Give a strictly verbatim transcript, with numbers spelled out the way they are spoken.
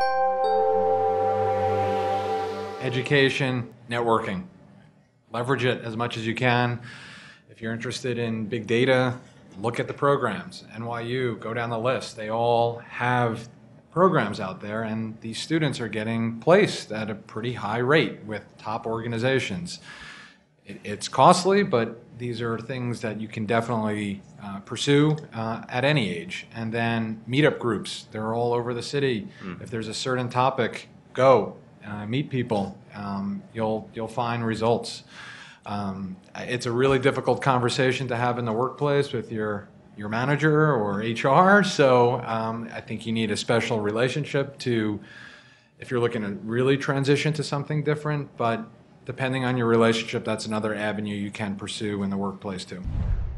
Education, networking. Leverage it as much as you can. If you're interested in big data, look at the programs. N Y U, go down the list. They all have programs out there, and these students are getting placed at a pretty high rate with top organizations. It, it's costly, but these are things that you can definitely uh, pursue uh, at any age. And then meetup groups, they're all over the city. Mm. If there's a certain topic, go. Uh, meet people, um, you'll you'll find results. Um, it's a really difficult conversation to have in the workplace with your your manager or H R. So um, I think you need a special relationship to, if you're looking to really transition to something different. But depending on your relationship, that's another avenue you can pursue in the workplace too.